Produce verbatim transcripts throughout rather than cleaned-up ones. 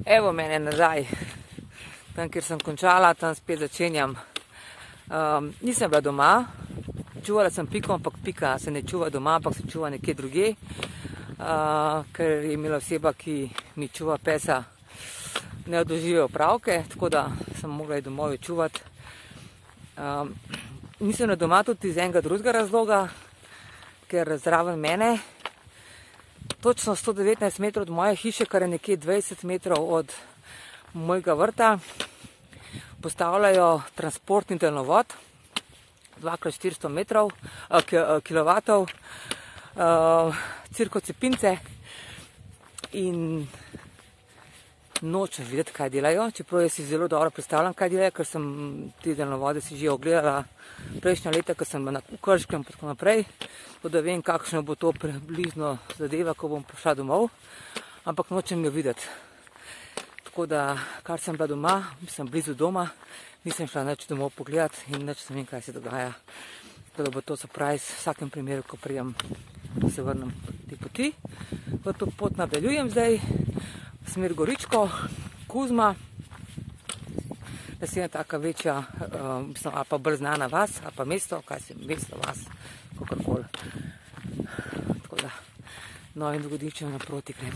Evo mene nazaj, tam kjer sem končala, tam spet začenjam. Um, nisem bila doma, čuvala sem Piko, ampak Pika se ne čuva doma, ampak se čuva nekje druge, uh, ker je imela oseba, ki mi čuva pesa, ne odložijo opravke, tako da sem mogla iti domov jo čuvati. Um, nisem na doma tudi iz enega drugega razloga, ker zraven mene, točno sto devetnajst metrov od moje hiše, kar je nekje dvajset metrov od mojega vrta, postavljajo transportni daljnovod, dva krat štiristo metrov, kilovatov, cirko cepince, in nočem videti, kaj delajo, čeprav jaz si zelo dobro predstavljam, kaj delajo, ker sem te daljnovode si že ogledala prejšnja leta, ko sem bila v Krškem in tako naprej, tako da vem, kakšno bo to približno zadeva, ko bom prišla domov, ampak nočem jo videti. Tako da, kar sem bila doma, sem blizu doma, nisem šla nič domov pogledati in nič ne vem, kaj se dogaja. Tako da bo to surprise v vsakem primeru, ko prijem, da se vrnem te poti. V to pot nadaljujem zdaj, v smer Goričko, Kuzma, da se je taka večja, uh, mislim, ali pa bolj znana vas, ali pa mesto, kaj se mesto, vas, kakorkoli. Tako da, novim dogodiščem naproti grem.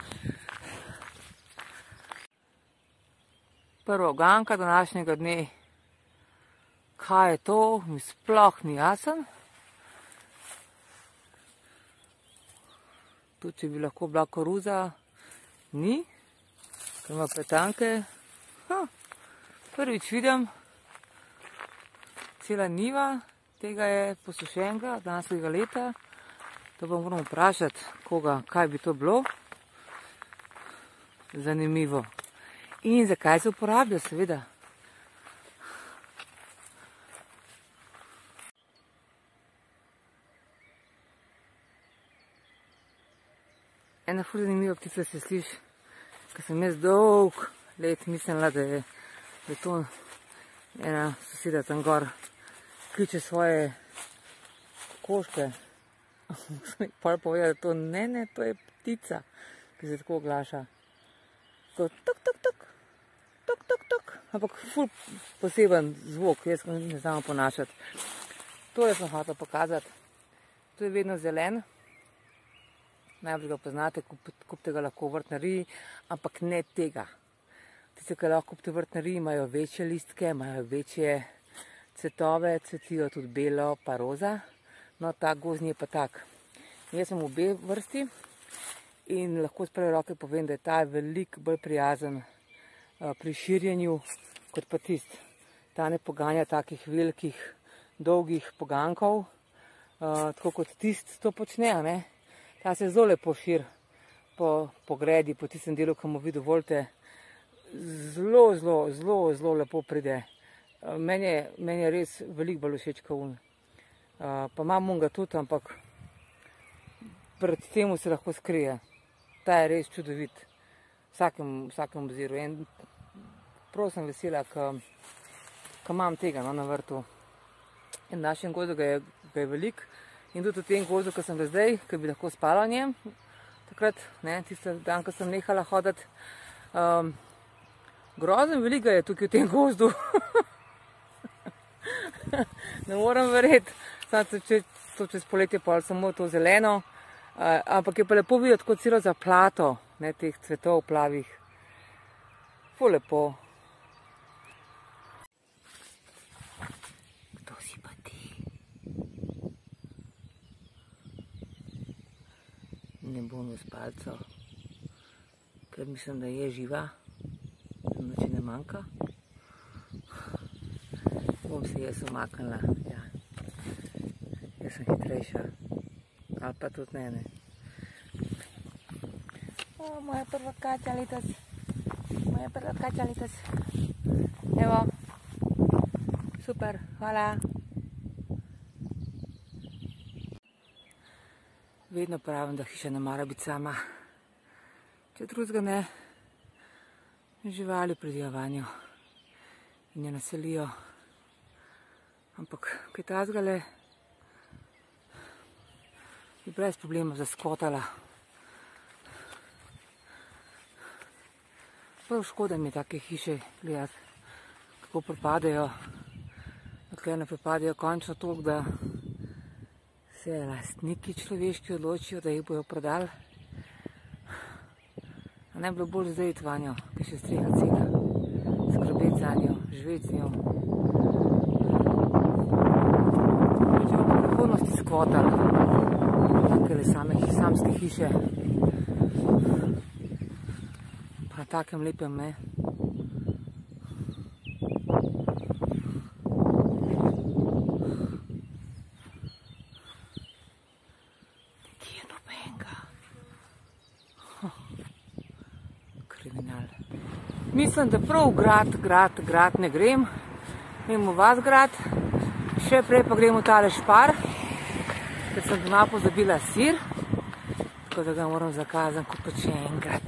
Prva uganka današnjega dne, kaj je to, mi sploh ni jasen. Tudi, če bi lahko bila koruza, ni, ker ima pretanke. Ha, prvič vidim, cela njiva, tega je posušenega, danskega leta. To pa moram vprašati, koga, kaj bi to bilo. Zanimivo. In zakaj se uporablja, seveda. Ena ful zanimiva ptica se sliši, ko sem jaz dolg let mislila, da je, da je to ena soseda tam gor, kliče svoje kokoške. Sem jih pol povedala, da to ne, ne, to je ptica, ki se tako oglaša. Tako tuk, tuk, tuk, tuk, tuk, tuk, ampak ful poseben zvok, jaz ga ne znam ponašati. To jaz sem hotela pokazati. To je vedno zelen. Najbolj ga poznate, kupite ga lahko v vrtnariji, ampak ne tega. Tiste, ki lahko kupite v vrtnariji, imajo večje listke, imajo večje cvetove, cvetijo tudi belo pa roza. No, ta gozdni je pa tak. Jaz sem v obe vrsti in lahko s prve roke povem, da je ta veliko bolj prijazen pri širjenju kot pa tist. Ta ne poganja takih velikih, dolgih pogankov, tako kot tist to počne, ne? Ta se zelo lepo širi po, po gredi, po tistem delu, ki mu vi dovolite. Zelo, zelo, zelo, zelo lepo pride. Meni je, meni je res veliko bolj všeč kot un. Uh, pa imam unga tudi, ampak pred temu se lahko skrije. Ta je res čudovit. Vsakem, vsakem oziru. In prav sem vesela, ko imam tega, no, na vrtu. In v našem gozdu ga je, ga je veliko. In tudi v tem gozdu, ko sem ga zdaj, ko bi lahko spala v njem, takrat, ne, tiste dan, ko sem nehala hoditi, um, grozen veliko je tukaj v tem gozdu. Ne moram verjeti, samo če, to čez poletje pol samo to zeleno, uh, ampak je pa lepo videti kot celo zaplato, ne, teh cvetov plavih. Ful lepo. Ne bom v spalco, ker mislim, da je živa, noč ne manjka. Bom se jaz umaknila, ja. Jaz sem hitrejša, ali pa tudi ne, ne. O, moja prva kača letos, moja prva kača letos. Evo, super, hvala. Vedno pravim, da hiša ne mora biti sama. Če drugega ne, živali pridejo vanjo in jo naselijo. Ampak kaj tazgale bi brez problema zaskotala. Prav škoda mi je take hiše gledati, kako propadajo. Dokler ne propadajo končno toliko, da se lastniki človeški odločijo, da jih bojo prodali. A ne bi bilo bolj zdaj vanjo, ker še streha cela, skrbeti za njo, živeti z njo. Če bomo v prihodnosti skvotali takele samske hiše, pa na takem lepem, ne. Nekje nobenega. Kriminal. Mislim, da prav grad, grad, grad ne grem. Grem v vas grad. Še prej pa grem v tale Špar, ker sem doma pozabila sir, tako da ga moram zakazati kupiti še enkrat.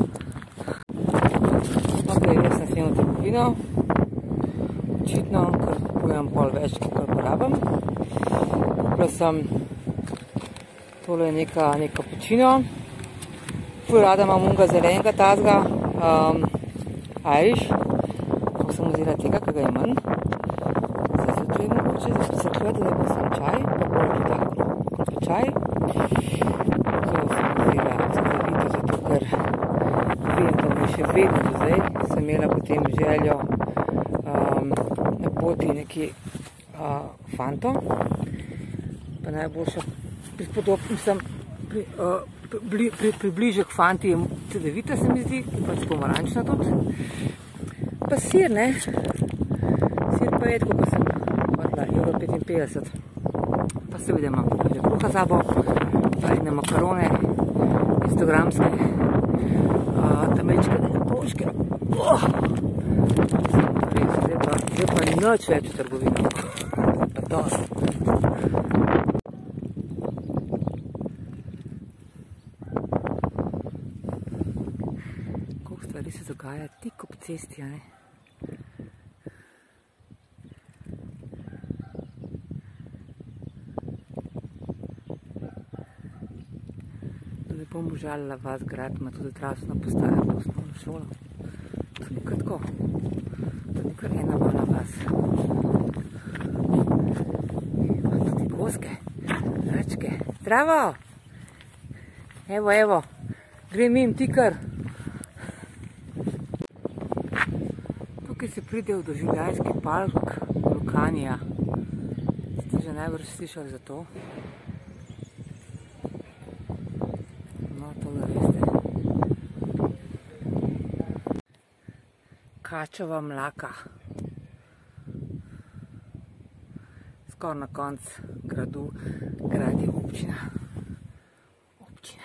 Ok, jaz sem sem v trgovino. Očitno, ker kupujem pol več, kot porabim. Kupila sem tole neka, neka počino. Ful rada imam unga zelenega tazga, um, Irish. Tako sem vzela tega, ki ga je manj. Zdaj se tukaj mogoče zapisati, da bo sem čaj, pa bo tudi tako, kot pa čaj. To sem vzela cedevito, zato ker vem, da mi še vedno do zdaj sem imela potem željo um, na poti neki uh, fanto. Pa najboljša prispodob, mislim, pri, uh, pri, pri, približek fanti je cedevita, se mi zdi, ki pač pomarančna tudi. Pa sir, ne? Sir pa je tako, ko sem vrla, evro petinpetdeset. Pa seveda imam že kruha zabo, pa ene makarone, instagramske, uh, tamečke, točke. Oh! Res, zdaj pa, zdaj pa nič več v trgovino. Pa dosti. Koliko stvari se dogaja tik ob cesti, a ne? Ne bom užalila vas grad, ima tudi zdravstveno postajo po osnovno šolo. To ni kar tako. To ni kar ena mala vas. Ima tudi goske, račke. Zdravo! Evo, evo. Grem im tikar. Tukaj se pride v doživljajski park Vulkanija. Ste že najbrž slišali za to? No, to da veste. Kačova mlaka. Skoro na konc gradu, grad je občina. Občina.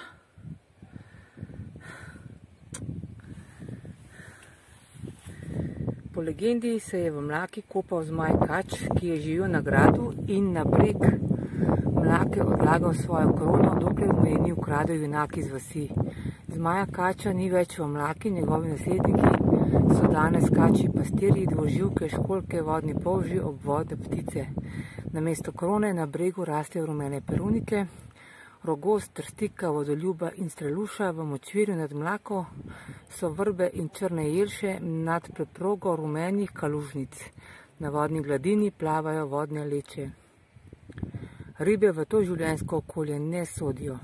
Po legendi se je v mlaki kopal zmaj kač, ki je živel na gradu in na breg mlake odlagal svojo krono, dokler mu je ni ukradel junak iz vasi. Zmaja kača ni več v mlaki, njegovi nasledniki so danes kačji pastirji, dvoživke, školjke, vodni polži, obvodne ptice. Namesto krone na bregu rastejo rumene perunike, rogost, trstika, vodoljuba in streluša, v močvirju nad mlako so vrbe in črne jelše, nad preprogo rumenih kalužnic. Na vodni gladini plavajo vodne leče. Ribe v to življenjsko okolje ne sodijo.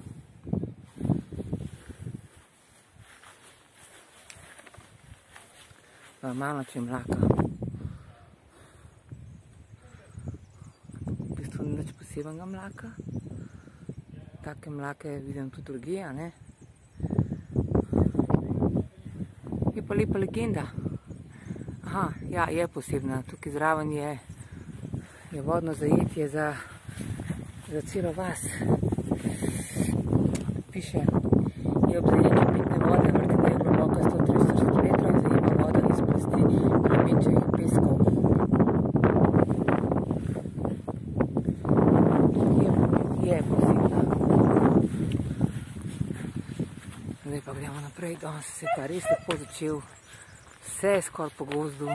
Malo če mlaka. V bistvu ni nič posebnega mlaka. Take mlake vidim tudi drugje, a ne? Je pa lepa legenda. Aha, ja, je posebna. Tukaj zraven je, je vodno zajetje za, za celo vas. Piše, je ob zajetju pitne vode, vrtine je globoka sto trideset metrov in zajema voda iz plasti kremečevih peskov. Je, je posebna. Zdaj pa gremo naprej, danes se je pa res lepo začel, vse je skoraj po gozdu.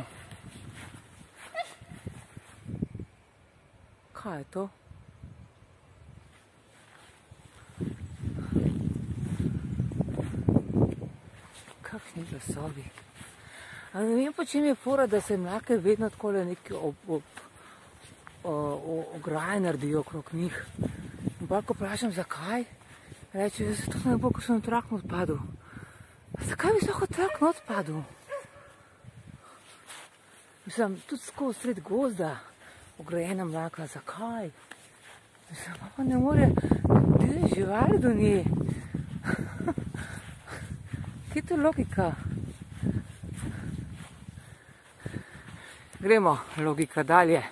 Kaj je to? Kakšni glasovi. A ne vem, po čem je fora, da se mlake vedno takole neki ob, ob, ograje naredijo okrog njih. In pa ko vprašam, zakaj, reče, da se to ne bo kakšen otrok not padel. Zakaj bi se lahko otrok not padel? Mislim, tudi skozi sred gozda, ograjena mlaka, zakaj? Mislim, pa ne more, ti je živali do nje. Kje je to logika? Gremo, logika, dalje.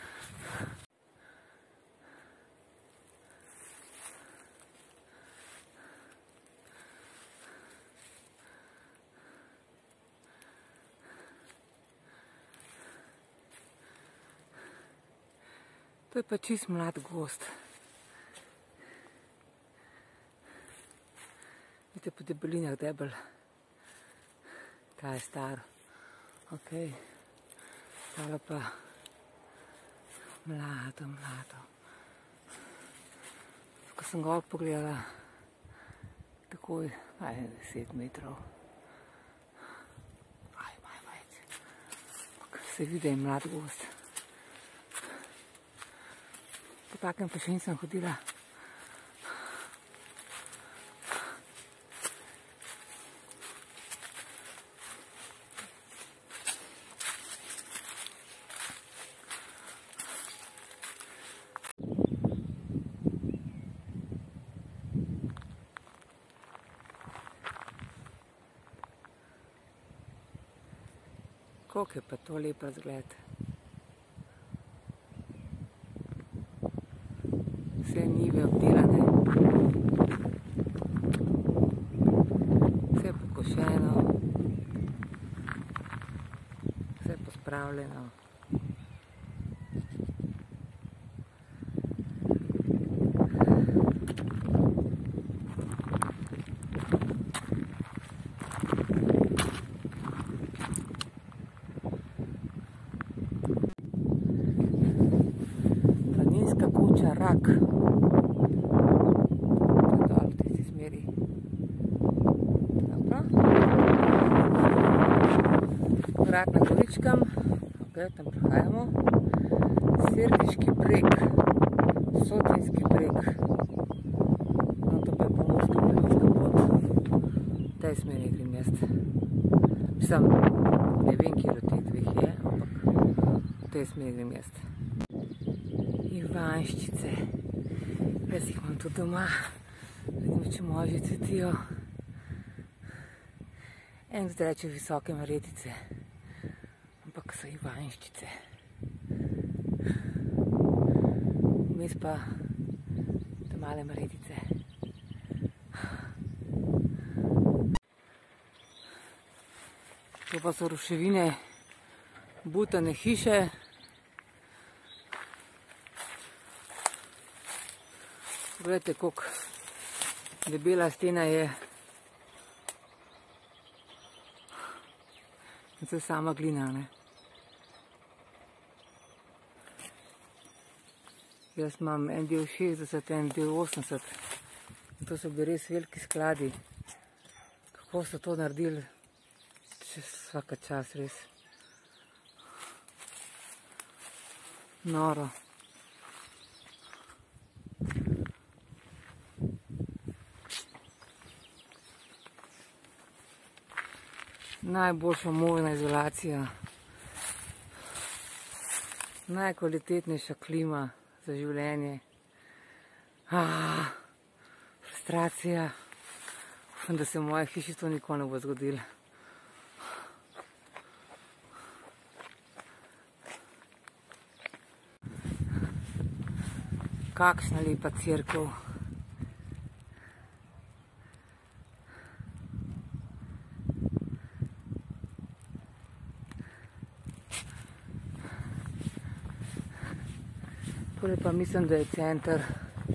To je pa čist mlad gozd. Vidite po debelinah debel. Ta je star. Ok. Tale pa mlado, mlado. Ko sem gor pogledala, takoj, aj, deset metrov. Aj, aj, aj. Se vidi, da je mlad gozd. Po takem pa še nisem hodila. Koliko je pa to lep razgled. Vse njive obdelane. Vse pokošeno. Vse pospravljeno. Kuča Rak. Dol v tisti smeri. Dobro. Rak na Goričkam. Ok, tam prihajamo. Serdiški breg. Sotinski breg. No, to pa je pomorska planinska pot. V tej smeri grem jaz. Mislim, ne vem, kjer od teh dveh je, ampak v tej smeri grem jaz. Ivanjščice. Jaz jih imam tudi doma. Vidim, če moji cvetijo. En tudi reče visoke marjetice. Ampak so ivanjščice. Vmes pa te male marjetice. To pa so ruševine butane hiše. Pogledajte, koliko debela stena je. In to je sama glina, ne. Jaz imam en del šestdeset, en del osemdeset. In to so bili res veliki skladi. Kako so to naredili, čez vsaka čas res. Noro. Najboljša možna izolacija, najkvalitetnejša klima za življenje. Ah, frustracija. Upam, da se v moji hiši to nikoli ne bo zgodilo. Kakšna lepa cerkev. Tole pa mislim, da je center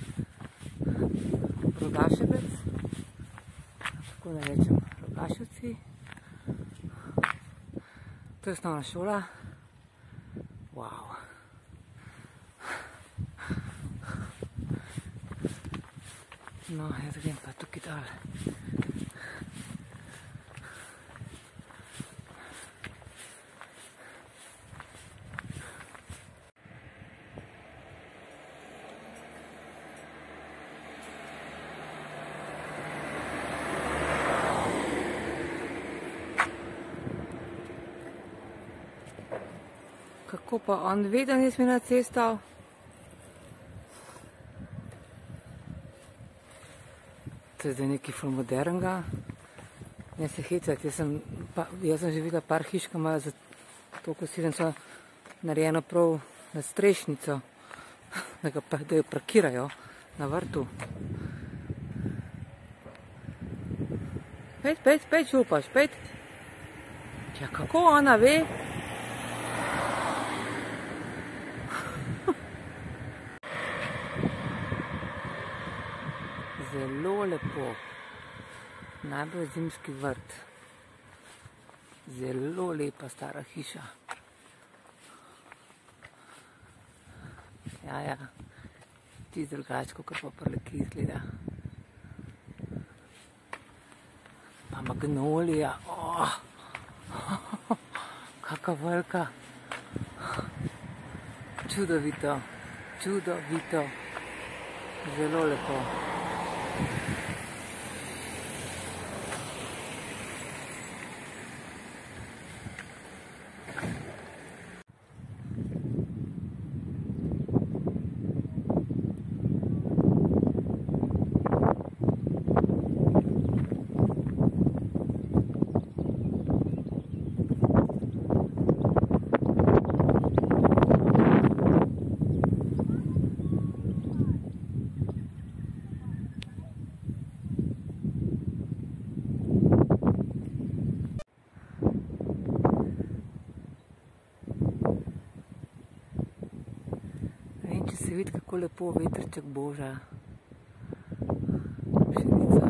Rogaševec, tako da rečem Rogaševci. To je osnovna šola. Wow. No, jaz grem pa tukaj dol. Kako pa on ve, da ne sme na cesto? To je zdaj nekaj ful modernega. Ne se hecati, jaz sem, pa, jaz sem že videla par hiš, ki imajo za to kosilnico narejeno prav na strešnico, da, ga, da jo parkirajo na vrtu. Pejt, pejt, pejt, šupaš, pejt. Ja, kako ona ve? Zelo lepo. Najbolj zimski vrt. Zelo lepa stara hiša. Ja, ja. Čist drugačko, kot pa prleki izgleda. Pa magnolija. Oh. Kaka velika. Čudovito. Čudovito. Zelo lepo. Če se vidi, kako lepo vetrček boža. Pšenica.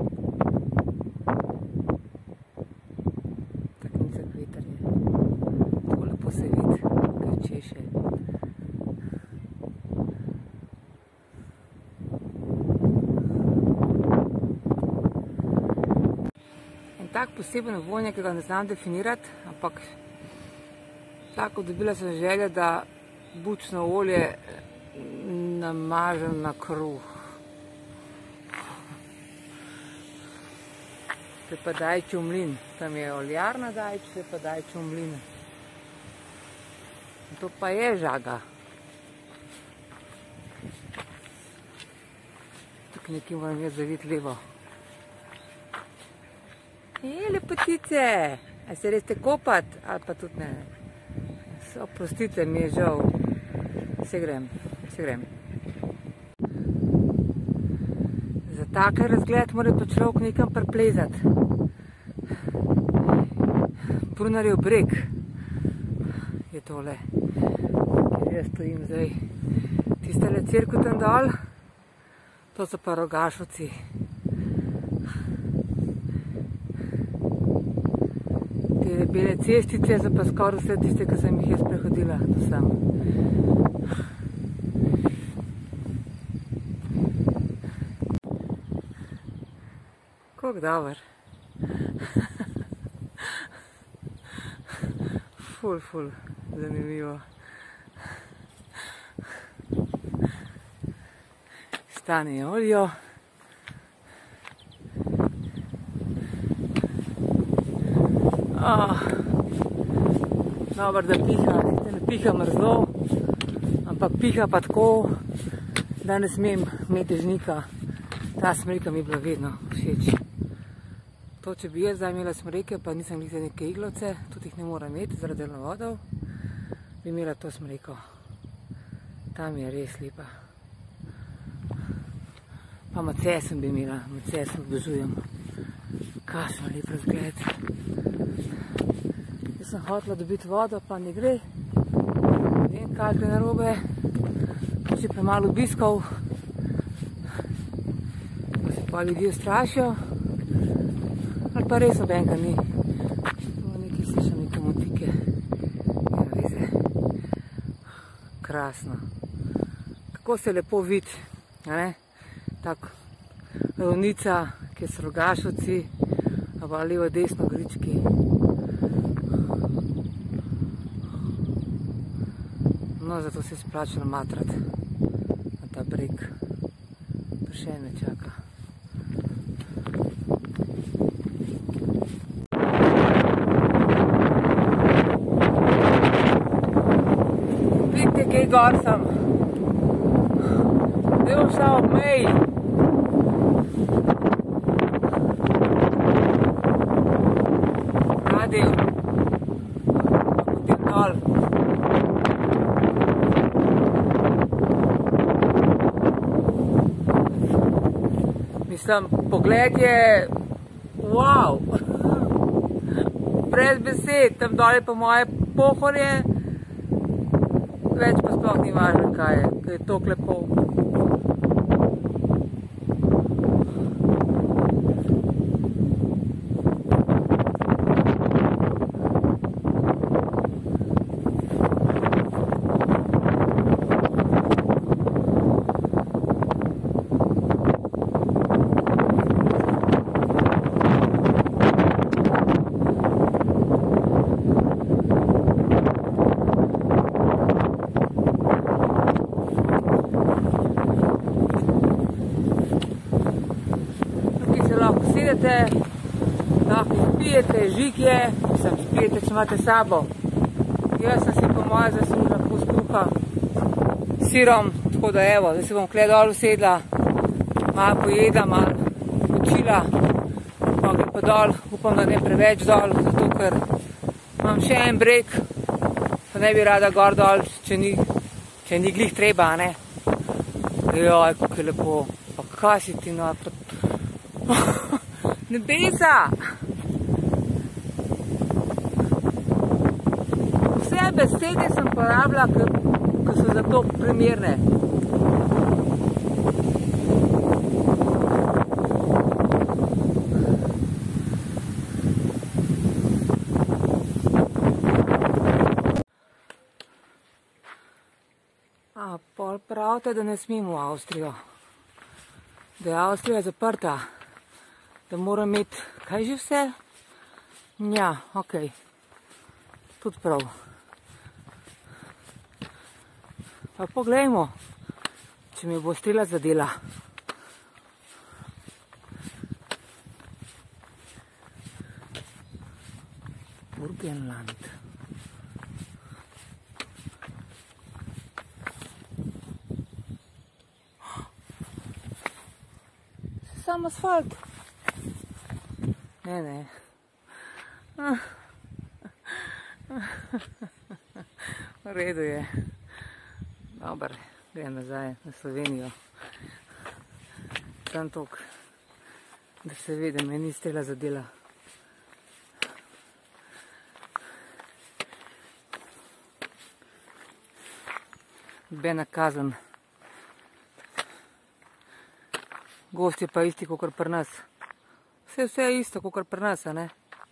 Tak nizek veter je. Tako lepo se vidi, kaj češe. En tak poseben vonj, ki ga ne znam definirati, ampak tako dobila sem željo, da bučno olje namažem na kruh. To je pa Dajčev mlin. Tam je oljarna Dajč, to je pa Dajčev mlin. To pa je žaga. Tukaj nekaj moram jaz zaviti levo. Ej, lepotice! A se res te kopat? Ali pa tudi ne? Oprostite, mi je žal. Se grem, se grem. Za tak razgled mora pa človek nekam priplezati. Brunarjev breg je tole, kjer jaz stojim zdaj. Tistele cerkev tam dol, to so pa Rogašovci. Te bele cestice so pa skoraj vse tiste, ki sem jih jaz prehodila do sem. Kako dober. Ful, ful, zanimivo. Stane oljo. Oh, dobro, da piha, ne piha mrzlo, ampak piha pa tako, da ne smem imeti dežnika. Ta smreka mi je bila vedno všeč. To, če bi jaz zdaj imela smreke, pa nisem glih za neke iglovce, tudi jih ne moram imeti zaradi daljnovodov, bi imela to smreko. Tam je res lepa. Pa macesen bi imela, macesen obožujem. Kakšen lep razgled. Jaz sem hotela dobiti vodo, pa ne gre. Ne vem, kaj gre narobe. Če premalo obiskov, pa se pa ljudje strašijo. Ali pa res nobenega ni. Nekaj slišam, neke motike. Nema veze. Krasno. Kako se lepo vidi, ne? Tako ravnica, kjer so Rogašovci, a pa levo desno Grički. No, zato se je splačalo matrati na ta breg. Še me čaka. Zdaj gor sem. Zdaj bom šla ob meji. Ta del. Pa potem dol. Mislim, pogled je wow. Brez besed, tam dol je pa moje Pohorje. Več pa sploh ni važno, kaj je, ker je toliko lepo. Lahko spijete, žig je, sem spijete, če imate sabo. Jaz sem si po moje zaslužila pol skuha s sirom, tako da evo, zdaj se bom kle dol usedla, malo pojedla, malo počila, pa gre pa dol, upam, da ne preveč dol, zato ker imam še en breg, pa ne bi rada gor dol, če ni, če ni glih treba, ne. Joj, kako je lepo, pa kaj si ti no, pa... Nebesa! Vse besede sem porabila, ki so za to primerne. A, pol pravite, da ne smem v Avstrijo. Da je Avstrija zaprta. Da moram imeti, kaj že vse? Ja, okej. Tudi prav. Pa poglejmo, če mi bo strela zadela. Burgenland. Sam asfalt. Ne, ne. V redu je. Dobar, grem nazaj na Slovenijo. Tam toliko, da se ve, da me ni strela zadela. Nobena kazen. Gost je pa isti, kakor pri nas. Vse, vse je isto, kakor pri nas, a ne?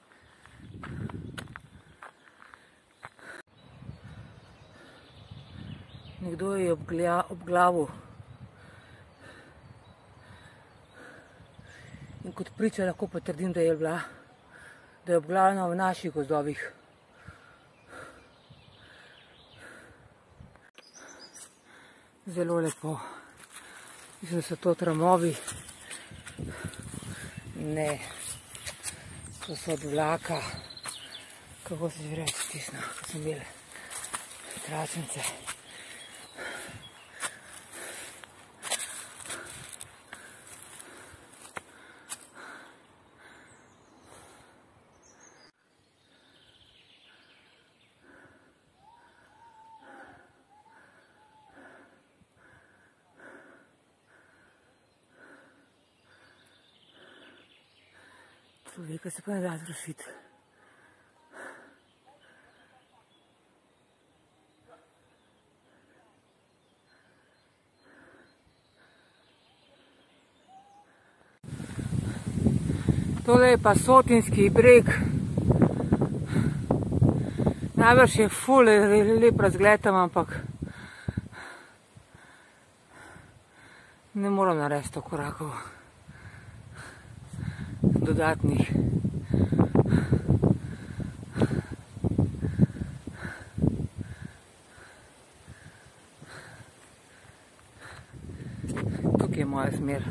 Nekdo je ob glavu. In kot priča lahko potrdim, da je bila, da je obglavljena v naših gozdovih. Zelo lepo. Mislim, da so to tramovi. Ne, to so od vlaka, kako se že reči stisno, ko sem imel tračnice. Človeka se pa ne da zrušiti. Tole je pa Sotinski breg. Najbrž je ful lep razgled tam, ampak ne moram narediti sto korakov dodatnih. Tukaj je moja smer.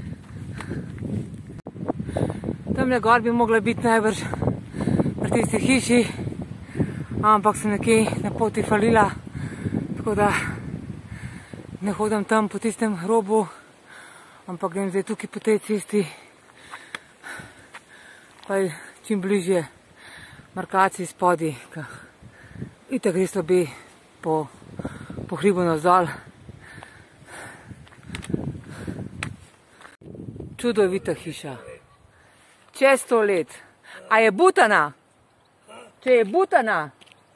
Tamle gor bi mogla biti najbrž pri tisti hiši, ampak sem nekje na poti falila, tako da ne hodim tam po tistem robu, ampak grem zdaj tukaj po tej cesti, pa je čim bližje markaciji spodaj, ker itak gre slobe po, po hribu navzdol. Čudovita hiša. Čez sto let. A je butana? Če je butana?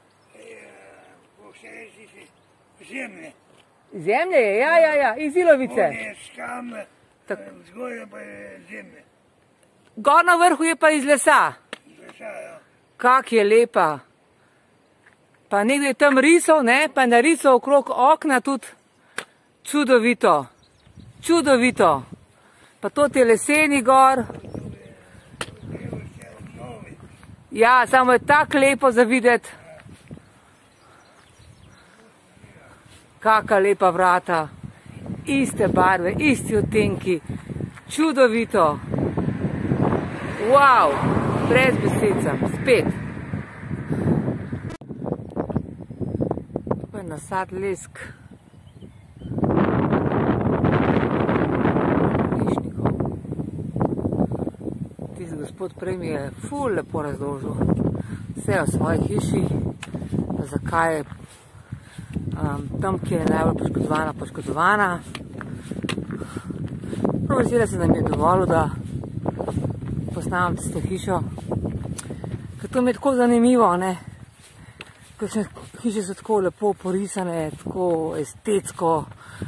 Zemlje. Zemlje je, ja, ja, ja, iz ilovice. Je skam, zgoraj pa je zemlje. Gor na vrhu je pa iz lesa. Iz lesa, ja. Kak je lepa. Pa nekdo je tam risal, ne, pa je narisal okrog okna tudi. Čudovito. Čudovito. Pa to te leseni gor. Ja, samo je tako lepo za videti. Kaka lepa vrata. Iste barve, isti odtenki. Čudovito. Wow, brez besed sem, spet. To je nasad lesk. Tisti gospod prej mi je ful lepo razložil vse o svoji hiši, zakaj je um, tam, kjer je najbolj poškodovana, poškodovana. Prav vesela se nam je dovolil, da posnamem tisto hišo, ker to mi je tako zanimivo, ne. Kakšne hiše so tako lepo porisane, tako estetsko,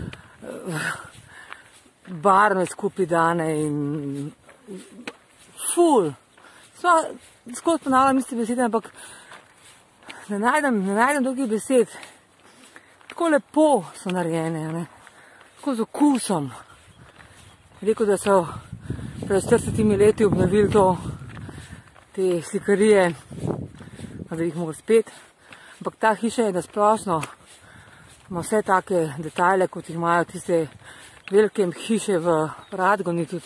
barvne skupaj dane in ful. Skozi ponavljam iste besede, ampak ne najdem, ne najdem drugih besed. Tako lepo so narejene, ne. Tako z okusom. Rekel, da so pred štiridesetimi leti obnovili to, te slikarije, da jih mogo spet. Ampak ta hiša je nasplošno, ima vse take detajle, kot jih imajo tiste velike hiše v Radgoni tudi.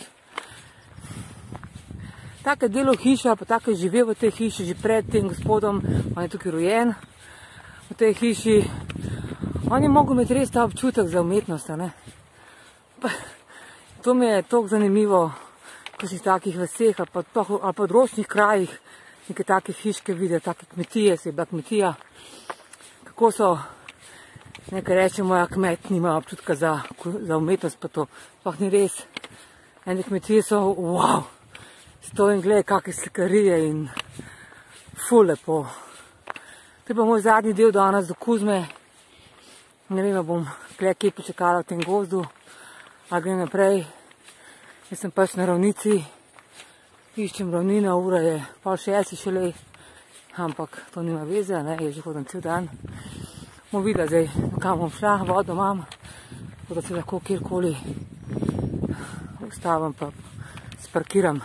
Take delo hiša, pa take žive v tej hiši, že pred tem gospodom, on je tukaj rojen v tej hiši. On je mogel imeti res ta občutek za umetnost, ne. Pa, to mi je toliko zanimivo, ko si v takih vseh ali pa, ali pa v ročnih krajih neke take hiške vide, take kmetije, se je bila kmetija. Kako so, nekaj rečemo, ja, kmet nima občutka za, za umetnost, pa to sploh ni res. Ene kmetije so, wow, stojim, gledaj, kakve slikarije in ful lepo. To je pa moj zadnji del danes do Kuzme. Ne vem, bom kle kje počakala v tem gozdu, a grem naprej. Jaz sem pač na ravnici, iščem ravnina, ura je pol šesti šele, ampak to nima veze, ne, jaz že hodim cel dan. Bom videla zdaj, kam bom šla, vodo imam, da se lahko kjerkoli ustavim pa sparkiram.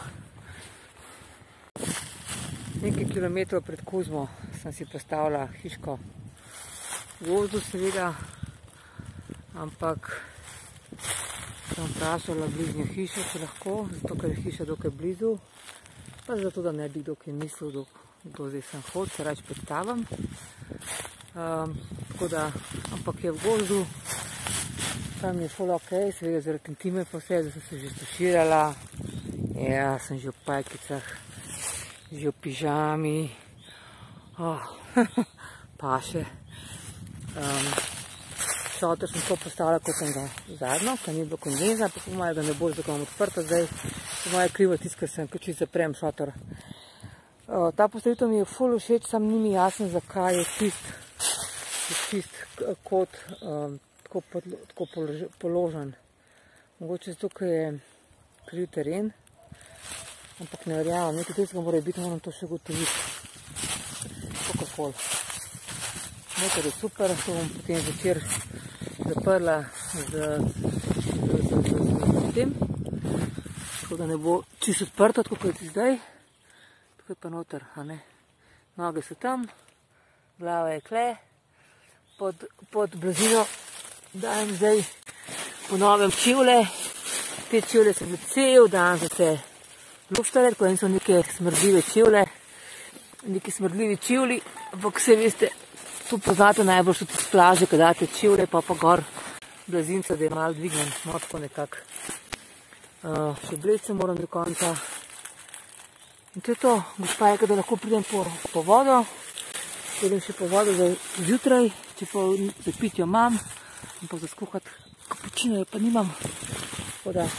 Nekaj kilometrov pred Kuzmo sem si postavila hiško v gozdu, seveda, ampak sem vprašala bližnjo hišo, če lahko, zato ker je hiša dokaj blizu, pa zato, da ne bi dokaj mislil, kdo zdaj sem hod, se rač predstavim. Um, tako da, ampak je v gozdu, tam je ful ok, seveda zaradi intime pa vse, da sem se že stuširala, ja, sem že v pajkicah, že v pižami, oh, paše. Um, šotor sem to postavila kot sem ga zadnjo, ker ni bilo kondenza, pa po moje, da ne bo tako odprto zdaj, po moje krivo tisk, ker sem če zaprem šotor. Uh, ta postavitev mi je ful všeč, sam ni mi jasno, zakaj je čist, čist kot um, tako, podlo, tako polož, položen. Mogoče zato, ker je kriv teren, ampak ne verjamem, nekaj tega mora biti, moram to še gotoviti. Kakorkoli. Motor je super, to bom potem večer zaprla z, z, z, z, z tem, tako da ne bo čisto odprto, tako kot je zdaj. Tako je pa noter, a ne. Noge so tam, glava je kle, pod, pod blazino dajem zdaj po novem čevlje. Te čevlje so bile cel dan za se luštale, tako so neke smrdljive čevlje, neki smrdljivi čevlji, ampak vse veste, tu poznate najbolj tudi z plaže, ko date čevlje, pa pa gor blazinca, da je malo dvignem, malo tako nekako. Uh, še bled se moram do konca. In to je to, gospa je, da lahko pridem po, po vodo, pridem še po vodo za zjutraj, če pa za pitjo imam, ampak za skuhati kapučino pa nimam. Tako da,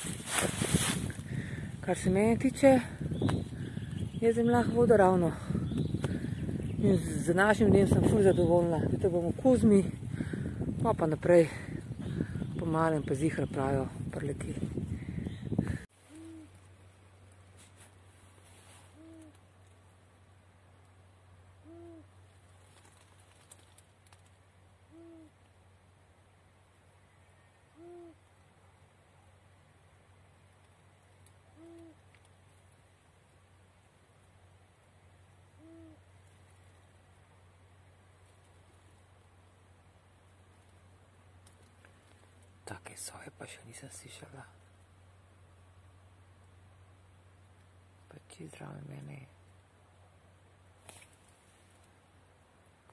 kar se mene tiče, je zemlja voda ravno. In z našim dnem sem ful zadovoljna. Zdaj bomo v Kuzmi, pa pa naprej po malem pa zihra pravijo prleki. Take soje pa še nisem slišala. Pa čisto zraven mene.